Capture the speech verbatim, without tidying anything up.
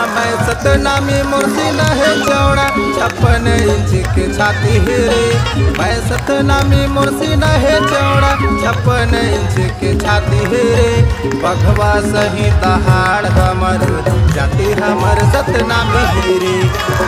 मैं सतनामी मुर्सी नहे चौड़ा छप्पन इंच के छाती है रे। मैं सतनामी मुर्सी नहे चौड़ा छप्पन इंच के छाती है रे। बघवा सही दहाड़ हमर जाति हमर सतनामी है रे।